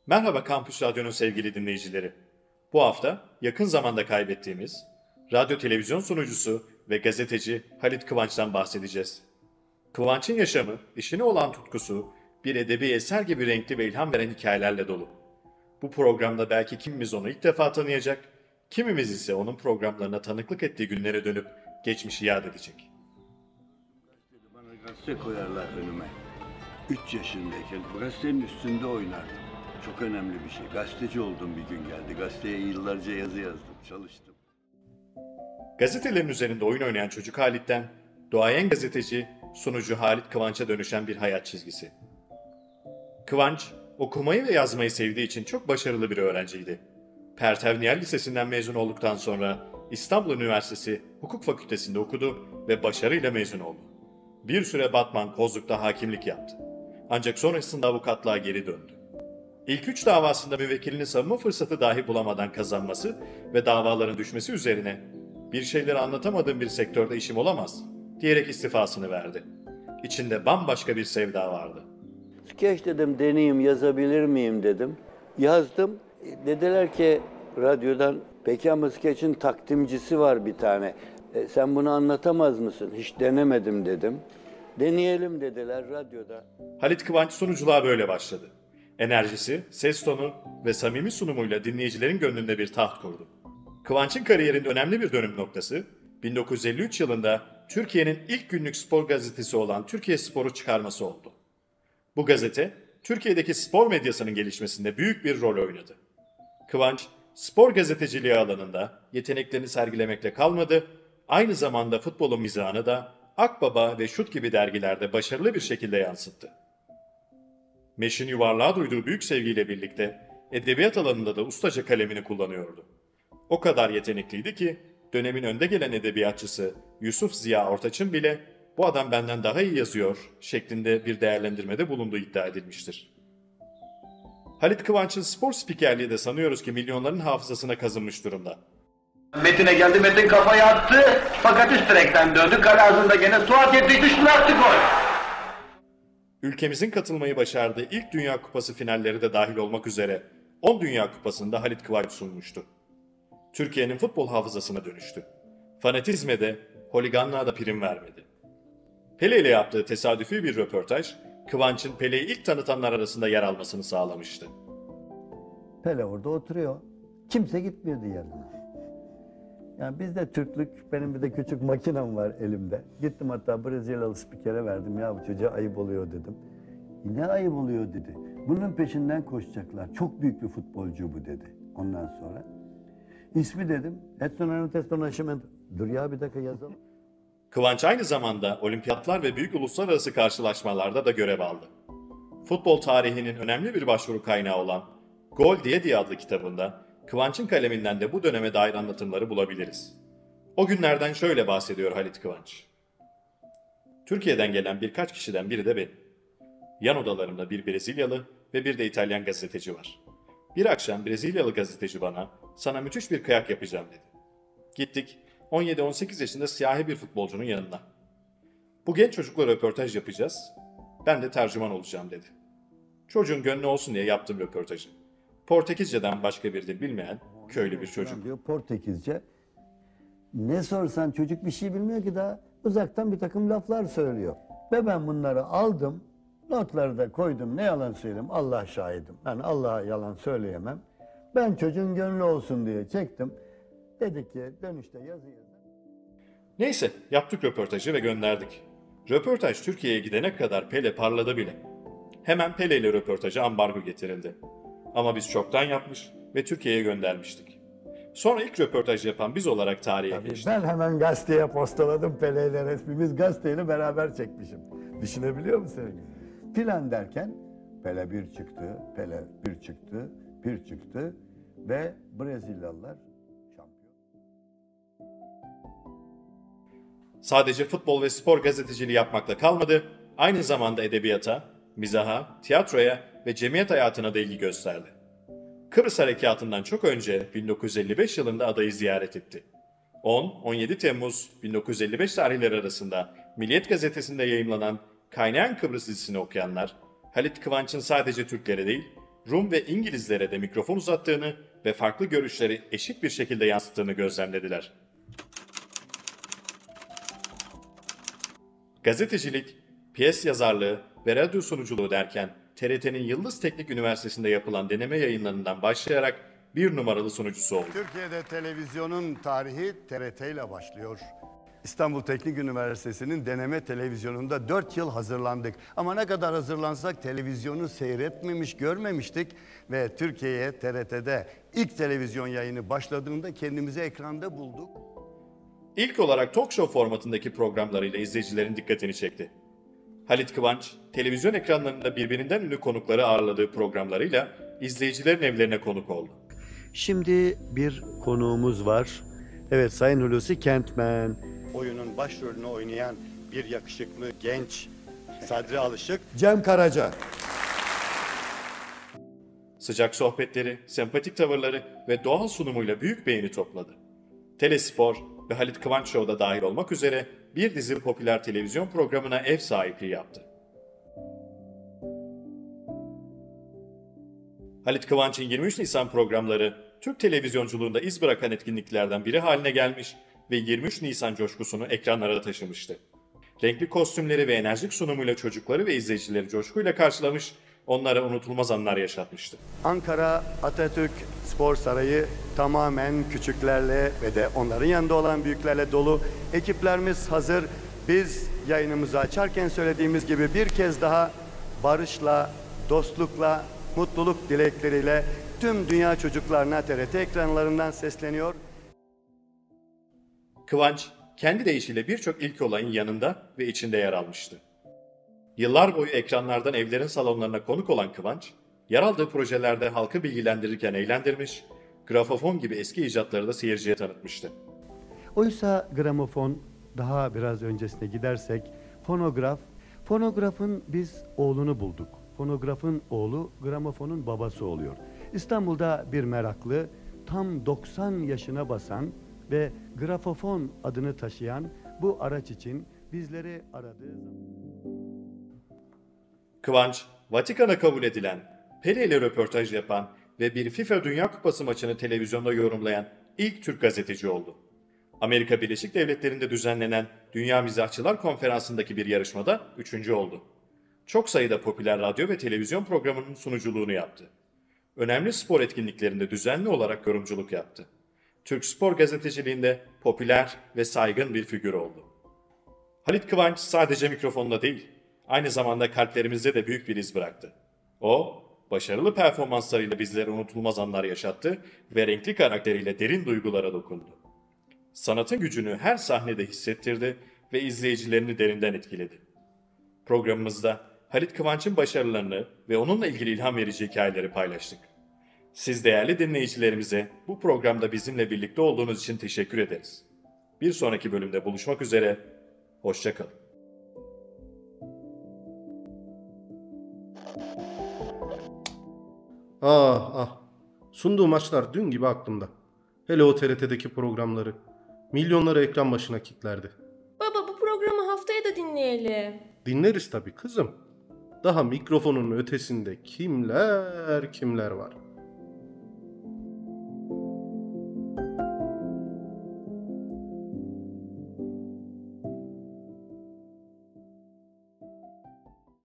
Merhaba Kampüs Radyo'nun sevgili dinleyicileri. Bu hafta yakın zamanda kaybettiğimiz radyo televizyon sunucusu ve gazeteci Halit Kıvanç'tan bahsedeceğiz. Kıvanç'ın yaşamı, işine olan tutkusu bir edebi eser gibi renkli ve ilham veren hikayelerle dolu. Bu programda belki kimimiz onu ilk defa tanıyacak, kimimiz ise onun programlarına tanıklık ettiği günlere dönüp geçmişi yad edecek. Bana gazete koyarlar önüme. 3 yaşındayken gazetenin üstünde oynardım. Çok önemli bir şey. Gazeteci olduğum bir gün geldi. Gazeteye yıllarca yazı yazdım, çalıştım. Gazetelerin üzerinde oyun oynayan çocuk Halit'ten, duayen gazeteci, sunucu Halit Kıvanç'a dönüşen bir hayat çizgisi. Kıvanç, okumayı ve yazmayı sevdiği için çok başarılı bir öğrenciydi. Pertevniyel Lisesi'nden mezun olduktan sonra İstanbul Üniversitesi Hukuk Fakültesi'nde okudu ve başarıyla mezun oldu. Bir süre Batman Kozluk'ta hakimlik yaptı. Ancak sonrasında avukatlığa geri döndü. İlk 3 davasında müvekkilini savunma fırsatı dahi bulamadan kazanması ve davaların düşmesi üzerine "Bir şeyleri anlatamadığım bir sektörde işim olamaz" diyerek istifasını verdi. İçinde bambaşka bir sevda vardı. Skeç dedim, deneyeyim, yazabilir miyim dedim. Yazdım. Dediler ki radyodan, peki ama skeçin takdimcisi var bir tane. Sen bunu anlatamaz mısın? Hiç denemedim dedim. Deneyelim dediler radyoda. Halit Kıvanç sunuculuğa böyle başladı. Enerjisi, ses tonu ve samimi sunumuyla dinleyicilerin gönlünde bir taht kurdu. Kıvanç'ın kariyerinde önemli bir dönüm noktası, 1953 yılında Türkiye'nin ilk günlük spor gazetesi olan Türkiye Spor'u çıkarması oldu. Bu gazete, Türkiye'deki spor medyasının gelişmesinde büyük bir rol oynadı. Kıvanç, spor gazeteciliği alanında yeteneklerini sergilemekle kalmadı, aynı zamanda futbolun mizahını da Akbaba ve Şut gibi dergilerde başarılı bir şekilde yansıttı. Meşin yuvarlığa duyduğu büyük sevgiyle birlikte edebiyat alanında da ustaca kalemini kullanıyordu. O kadar yetenekliydi ki dönemin önde gelen edebiyatçısı Yusuf Ziya Ortaç'ın bile "Bu adam benden daha iyi yazıyor" şeklinde bir değerlendirmede bulunduğu iddia edilmiştir. Halit Kıvanç'ın spor spikerliği de sanıyoruz ki milyonların hafızasına kazınmış durumda. Metin'e geldi, Metin kafayı attı fakat üst direkten döndü, kale ağzında gene Suat yetişti, attı gol. Ülkemizin katılmayı başardığı ilk Dünya Kupası finalleri de dahil olmak üzere 10 Dünya Kupası'nda Halit Kıvanç sunmuştu. Türkiye'nin futbol hafızasına dönüştü. Fanatizme de, holiganlığa da prim vermedi. Pele ile yaptığı tesadüfi bir röportaj, Kıvanç'ın Pele'yi ilk tanıtanlar arasında yer almasını sağlamıştı. Pele orada oturuyor. Kimse gitmiyordu yanına. Yani bizde Türklük, benim bir de küçük makinem var elimde. Gittim hatta Brezilyalı spikere verdim. Ya bu çocuğa ayıp oluyor dedim. Ne ayıp oluyor dedi. Bunun peşinden koşacaklar. Çok büyük bir futbolcu bu dedi. Ondan sonra. İsmi dedim. Edson Arantes do Nascimento. Dur ya bir dakika yazalım. Kıvanç aynı zamanda olimpiyatlar ve büyük uluslararası karşılaşmalarda da görev aldı. Futbol tarihinin önemli bir başvuru kaynağı olan Gol diye adlı kitabında Kıvanç'ın kaleminden de bu döneme dair anlatımları bulabiliriz. O günlerden şöyle bahsediyor Halit Kıvanç. Türkiye'den gelen birkaç kişiden biri de benim. Yan odalarımda bir Brezilyalı ve bir de İtalyan gazeteci var. Bir akşam Brezilyalı gazeteci bana "Sana müthiş bir kıyak yapacağım" dedi. Gittik 17-18 yaşında siyahi bir futbolcunun yanına. "Bu genç çocukla röportaj yapacağız. Ben de tercüman olacağım" dedi. Çocuğun gönlü olsun diye yaptım röportajı. Portekizce'den başka bir dil bilmeyen köylü bir çocuk. Diyor Portekizce. Ne sorsan çocuk bir şey bilmiyor ki, daha uzaktan bir takım laflar söylüyor. Ve ben bunları aldım, notları da koydum. Ne yalan söyleyeyim, Allah şahidim. Ben Allah'a yalan söyleyemem. Ben çocuğun gönlü olsun diye çektim. Dedik ki dönüşte yazı yazın. Neyse yaptık röportajı ve gönderdik. Röportaj Türkiye'ye gidene kadar Pele parladı bile. Hemen Pele ile röportaja ambargo getirildi. Ama biz çoktan yapmış ve Türkiye'ye göndermiştik. Sonra ilk röportaj yapan biz olarak tarihe geçtik. Ben hemen gazeteye postaladım Pele ile resmimiz, gazeteyle beraber çekmişim. Düşünebiliyor musun? Filan derken Pele bir çıktı, Pele bir çıktı, bir çıktı ve Brezilyalılar şampiyon. Sadece futbol ve spor gazeteciliği yapmakla kalmadı, aynı zamanda edebiyata, mizaha, tiyatroya ve cemiyet hayatına da ilgi gösterdi. Kıbrıs Harekatı'ndan çok önce 1955 yılında adayı ziyaret etti. 10-17 Temmuz 1955 tarihleri arasında Milliyet Gazetesi'nde yayımlanan Kaynayan Kıbrıs dizisini okuyanlar, Halit Kıvanç'ın sadece Türklere değil, Rum ve İngilizlere de mikrofon uzattığını ve farklı görüşleri eşit bir şekilde yansıttığını gözlemlediler. Gazetecilik, piyes yazarlığı ve radyo sunuculuğu derken TRT'nin Yıldız Teknik Üniversitesi'nde yapılan deneme yayınlarından başlayarak bir numaralı sunucusu oldu. Türkiye'de televizyonun tarihi TRT ile başlıyor. İstanbul Teknik Üniversitesi'nin deneme televizyonunda 4 yıl hazırlandık. Ama ne kadar hazırlansak televizyonu seyretmemiş, görmemiştik. Ve Türkiye'ye TRT'de ilk televizyon yayını başladığında kendimizi ekranda bulduk. İlk olarak talk show formatındaki programlarıyla izleyicilerin dikkatini çekti. Halit Kıvanç, televizyon ekranlarında birbirinden ünlü konukları ağırladığı programlarıyla izleyicilerin evlerine konuk oldu. Şimdi bir konuğumuz var. Evet, Sayın Hulusi Kentmen. Oyunun başrolünü oynayan bir yakışıklı genç Sadri Alışık. Cem Karaca. Sıcak sohbetleri, sempatik tavırları ve doğal sunumuyla büyük beğeni topladı. Telespor ve Halit Kıvanç Show'da dahil olmak üzere bir dizi popüler televizyon programına ev sahipliği yaptı. Halit Kıvanç'ın 23 Nisan programları Türk televizyonculuğunda iz bırakan etkinliklerden biri haline gelmiş ve 23 Nisan coşkusunu ekranlara taşımıştı. Renkli kostümleri ve enerjik sunumuyla çocukları ve izleyicileri coşkuyla karşılamış, onlara unutulmaz anlar yaşatmıştı. Ankara Atatürk Spor Sarayı tamamen küçüklerle ve de onların yanında olan büyüklerle dolu. Ekiplerimiz hazır. Biz yayınımızı açarken söylediğimiz gibi bir kez daha barışla, dostlukla, mutluluk dilekleriyle tüm dünya çocuklarına TRT ekranlarından sesleniyor. Kıvanç, kendi deyişiyle birçok ilk olayın yanında ve içinde yer almıştı. Yıllar boyu ekranlardan evlerin salonlarına konuk olan Kıvanç, yer aldığı projelerde halkı bilgilendirirken eğlendirmiş, gramofon gibi eski icatları da seyirciye tanıtmıştı. Oysa gramofon, daha biraz öncesine gidersek, fonograf. Fonografın biz oğlunu bulduk. Fonografın oğlu gramofonun babası oluyor. İstanbul'da bir meraklı, tam 90 yaşına basan ve grafofon adını taşıyan bu araç için bizleri aradığı zaman... Kıvanç, Vatikan'a kabul edilen, Pele ile röportaj yapan ve bir FIFA Dünya Kupası maçını televizyonda yorumlayan ilk Türk gazeteci oldu. Amerika Birleşik Devletleri'nde düzenlenen Dünya Mizahçılar Konferansı'ndaki bir yarışmada 3. oldu. Çok sayıda popüler radyo ve televizyon programının sunuculuğunu yaptı. Önemli spor etkinliklerinde düzenli olarak yorumculuk yaptı. Türk spor gazeteciliğinde popüler ve saygın bir figür oldu. Halit Kıvanç sadece mikrofonda değil, aynı zamanda kalplerimizde de büyük bir iz bıraktı. O, başarılı performanslarıyla bizlere unutulmaz anlar yaşattı ve renkli karakteriyle derin duygulara dokundu. Sanatın gücünü her sahnede hissettirdi ve izleyicilerini derinden etkiledi. Programımızda Halit Kıvanç'ın başarılarını ve onunla ilgili ilham verici hikayeleri paylaştık. Siz değerli dinleyicilerimize bu programda bizimle birlikte olduğunuz için teşekkür ederiz. Bir sonraki bölümde buluşmak üzere, hoşça kalın. Ah ah. Sunduğu maçlar dün gibi aklımda. Hele o TRT'deki programları. Milyonları ekran başına kilitlerdi. Baba bu programı haftaya da dinleyelim. Dinleriz tabii kızım. Daha mikrofonun ötesinde kimler kimler var.